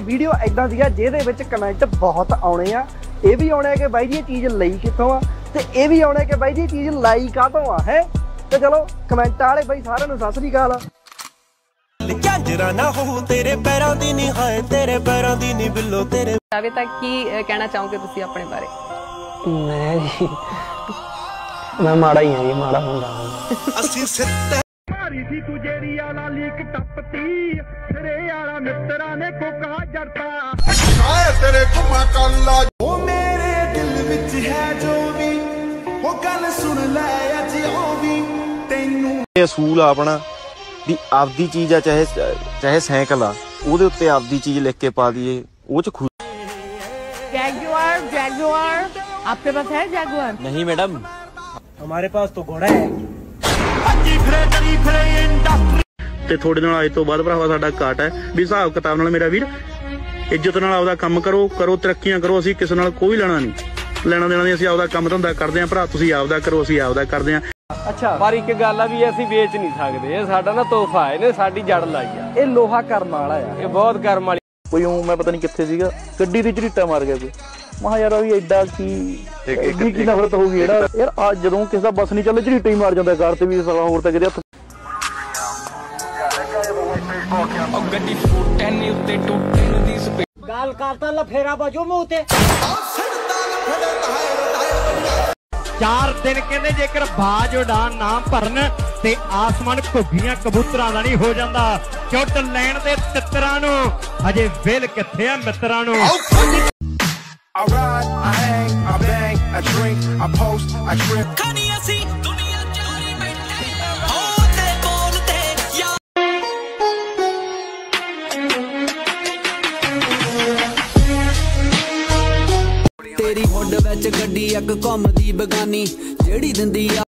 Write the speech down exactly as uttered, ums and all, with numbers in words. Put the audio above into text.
Video इदां दी जिहदे विच comment बहुत आउणे आ। ये भी आउणे कि बाई जी चीज़ लई कित्थों आ, ते ये भी आउणे कि बाई जी चीज़ लाई काहतों आ है। तो चलो कमेंट वाले बाई सारिआं नूं सत श्री अकाल। ना हो तेरे पैरों दी नी हाय तेरे पैरों दी नी बिल्लो तेरे अभी तक की कहना चाहोगे तुसी अपने बारे? मैं जी मैं माड़ा ही हां जी, माड़ा मुंडा अस्सी सित्ते मारी थी तू जेरी वाला लीक टपती तेरे वाला मित्रा ने कोका जड़ता आए तेरे घुमा कल्ला ओ मेरे दिल विच है जो भी वो गल सुन ले अज ओ भी तैनू असूल अपना भी आपदी चीज़ आ, चाहे चाहे साइकिल आ ਉਹਦੇ ਉੱਤੇ ਆਪਦੀ चीज़ लिख के पा दिए वो च खुश। जैगुआर जैगुआर आपके पास है जैगुआर? नहीं मैडम हमारे पास तो घोड़ा है। ਤੇ ਥੋੜੇ ਨਾਲ ਅੱਜ ਤੋਂ ਬਾਅਦ ਭਰਾਵਾ ਸਾਡਾ ਘਾਟ ਹੈ ਵੀ ਹਿਸਾਬ ਕਿਤਾਬ ਨਾਲ ਮੇਰਾ ਵੀਰ ਇੱਜ਼ਤ ਨਾਲ ਆਪਦਾ ਕੰਮ ਕਰੋ ਕਰੋ ਤਰੱਕੀਆਂ ਕਰੋ। ਅਸੀਂ ਕਿਸੇ ਨਾਲ ਕੋਈ ਲੈਣਾ ਨਹੀਂ ਲੈਣਾ ਦੇਣਾ ਨਹੀਂ। ਅਸੀਂ ਆਪਦਾ ਕੰਮ ਧੰਦਾ ਕਰਦੇ ਆਂ ਭਰਾ, ਤੁਸੀਂ ਆਪਦਾ ਕਰੋ ਅਸੀਂ ਆਪਦਾ ਕਰਦੇ ਆਂ। अच्छा पर एक गल आ भी असीं बेच नहीं सकते, ये साडा ना तोहफा है, इहने साडी जड़ लाई आ। ये लोहा कर्म वाला है, ये बहुत कर्म वाली। ਕੋਈ ਉਹ ਮੈਂ ਪਤਾ ਨਹੀਂ ਕਿੱਥੇ ਸੀਗਾ ਗੱਡੀ ਦੀ ਝਰੀਟਾ ਮਾਰ ਗਿਆ ਕੋਈ। ਮਹਾ ਯਾਰ ਵੀ ਐਡਾ ਕੀ ਐਡੀ ਕੀ ਨਫ਼ਰਤ ਹੋਊਗੀ ਜਿਹੜਾ ਯਾਰ ਆ ਜਦੋਂ ਕਿਸੇ ਦਾ ਬੱਸ ਨਹੀਂ ਚੱਲੇ ਝਰੀਟਾ ਹੀ ਮਾਰ ਜਾਂਦਾ ਕਾਰ ਤੇ ਵੀ ਸਾਲਾ ਹੋਰ ਤਾਂ ਕਿਤੇ ਹੱਥ ਉਹ ਗੱਡੀ ਫੁੱਟੇ ਨਹੀਂ ਉੱਤੇ ਟੁੱਟੇ ਨੂੰ ਦੀ ਸਪੀਡ गाल काटता लफेरा बजो मुंह ते। चार दिन कहते जेकर बाज उड़ान ना भरन ते आसमान घुग्गियां कबूतरां दा नहीं हो जांदा। चुट लैण दे तितरां नूं अजे वेल कित्थे आ मित्रां नूं। I ride, I hang, I bang, I drink, I post, I trip. Kani asi duniya chari baithi hote bolte ya तेरी हुड विच गड्डी इक घुमदी बगानी जेड़ी दिंदी